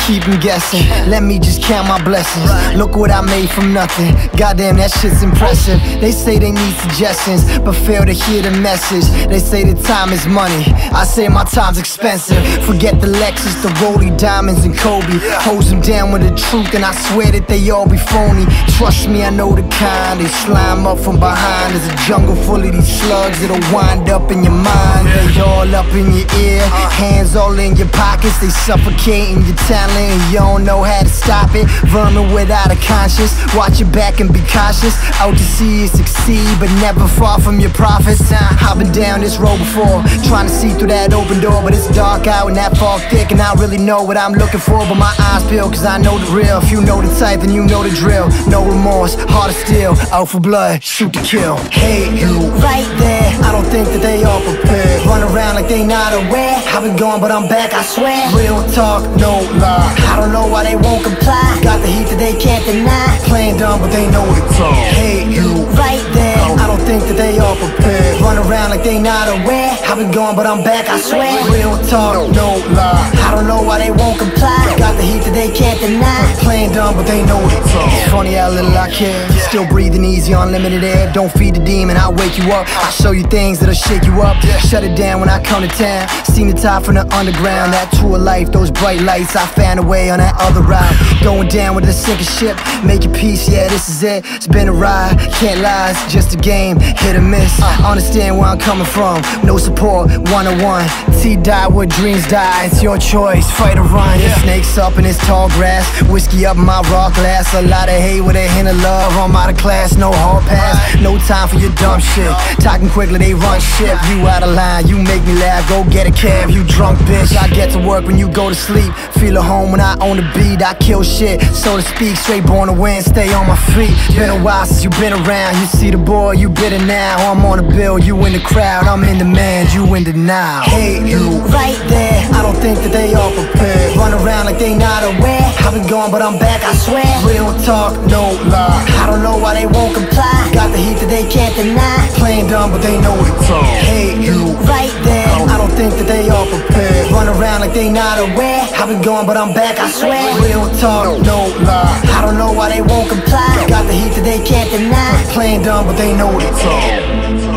keep them guessing. Let me just count my blessings. Look what I made from nothing. Goddamn, that shit's impressive. They say they need suggestions, but fail to hear the message. They say that time is money. I say my time's expensive. Forget the Lexus, the Rollie, diamonds, and Kobe. Hose them down with the truth, and I swear that they all be phony. Trust me, I know the kind. They slime up from behind. There's a jungle full of these slugs that'll wind up in your mind. They all up in your ear, hands all in your pockets. They suffocating your talent, and you don't know how to stop it. Vermin without a conscience. Watch your back and be cautious. Out to see you succeed, but never far from your profits. I've been down this road before, trying to see through that open door, but it's dark out and that fog thick, and I really know what I'm looking for. But my eyes peel, cause I know the real. If you know the type, then you know the drill. No remorse, heart of steel, out for blood, shoot to kill. Hey, you right there, I don't think that they all prepared. Run around like they not aware. I've been gone, but I'm back, I swear. Real talk, no lie. I don't know why they won't comply. Got the heat that they can't deny. Playing dumb, but they know it's all. Hey, you right there, I don't think that they all prepared. Run around like they not aware. I've been gone, but I'm back, I swear. Real talk, no lie. I don't know why they won't comply. Got the heat that they can't deny. Playing dumb, but they know it's all. It's funny how little I care. Still breathing easy, unlimited air. Don't feed the demon, I'll wake you up. I'll show you things that'll shake you up. Shut it down when I come to town. Seen the top from the underground. That tour life, those bright lights. I found a way on that other route. Going down with a sinking ship. Make your peace, yeah, this is it. It's been a ride, can't lie, it's just a game. Hit or miss, understand where I'm coming from. No support, one-on-one. T die where dreams die. It's your choice, fight or run. There's snakes up in this tall grass. Whiskey up in my rock glass. A lot of hate with a hint of love. I'm out of class, no hall pass. No time for your dumb shit. Talking quickly, they run shit. You out of line, you make me laugh. Go get a cab, you drunk bitch. I get to work when you go to sleep. Feel at home when I own the beat. I kill shit, so to speak. Straight born to win, stay on my feet. Been a while since you been around. You see the boy, you bitter now. I'm on the bill, you in the crowd. I'm in demand, you in denial. Hey, you right there, I don't think that they all prepared. Run around like they not aware. I've been gone, but I'm back, I swear. Real talk, no lie. I don't know why they won't comply. Got the heat that they can't deny. Playing dumb, but they know it's all. Hey, you right there, I don't think that they all prepared. Run around like they not aware. I've been gone, but I'm back, I swear. Real talk, no lie. I don't know why they won't comply. Got the heat that they can't deny. Playing dumb, but they know it's all.